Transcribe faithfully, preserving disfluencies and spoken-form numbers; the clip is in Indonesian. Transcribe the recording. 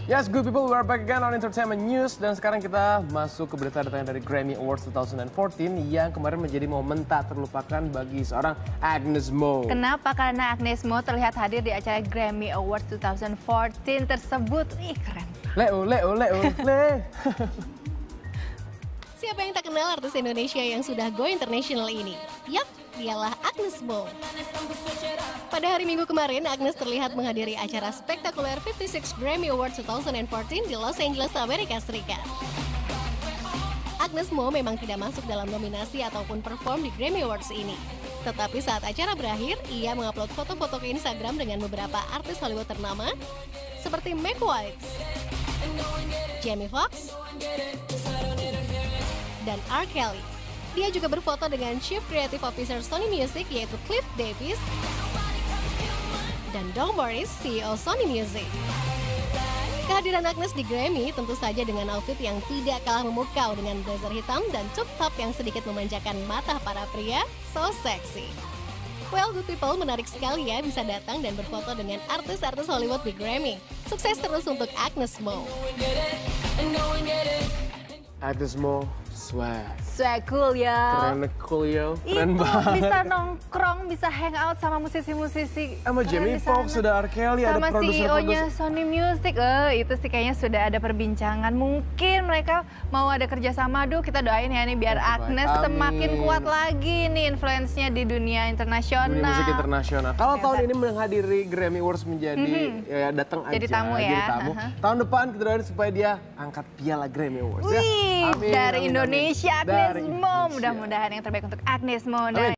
Yes, good people, we're back again on Entertainment News. Dan sekarang kita masuk ke berita datangnya dari Grammy Awards dua ribu empat belas yang kemarin menjadi momen tak terlupakan bagi seorang Agnes Mo. Kenapa? Karena Agnes Mo terlihat hadir di acara Grammy Awards dua ribu empat belas tersebut. Ih, keren. Leo, Leo, Leo, Le. Siapa yang tak kenal artis Indonesia yang sudah go international ini? Yap, dialah Agnes Mo. Pada hari Minggu kemarin, Agnes terlihat menghadiri acara spektakuler lima puluh enam Grammy Awards dua ribu empat belas di Los Angeles, Amerika Serikat. Agnes Mo memang tidak masuk dalam nominasi ataupun perform di Grammy Awards ini. Tetapi saat acara berakhir, ia mengupload foto-foto ke Instagram dengan beberapa artis Hollywood ternama seperti Meg White, Jamie Foxx, dan R. Kelly. Dia juga berfoto dengan Chief Creative Officer Sony Music yaitu Cliff Davis dan Don Morris, C E O Sony Music. Kehadiran Agnes di Grammy tentu saja dengan outfit yang tidak kalah memukau dengan blazer hitam dan tube top yang sedikit memanjakan mata para pria, so sexy. Well, good people, menarik sekali ya bisa datang dan berfoto dengan artis-artis Hollywood di Grammy. Sukses terus untuk Agnes Mo. Agnes Mo, swag. Swag cool ya. Keren cool yo, keren Itu banget. bisa nongkrong, bisa hangout sama musisi-musisi. Sama Jamie Foxx, sudah R. Kelly, ada sama C E O-nya produser-produser. Sony Music. Eh, itu sih kayaknya sudah ada perbincangan. Mungkin mereka mau ada kerjasama. Aduh, kita doain ya nih biar Oh, Agnes amin. semakin kuat lagi nih influence-nya di dunia internasional. Dunia musik internasional. Kalau Ya, tahun Mbak. ini menghadiri Grammy Awards menjadi Mhm. ya, datang aja Jadi tamu ya. jadi tamu. Aha. Tahun depan kita doain supaya dia angkat piala Grammy Awards ya. Wih, Amin, dari amin, Indonesia amin. Agnes Dari Mo. Indonesia. Mudah-mudahan yang terbaik untuk Agnes Mo. Amin.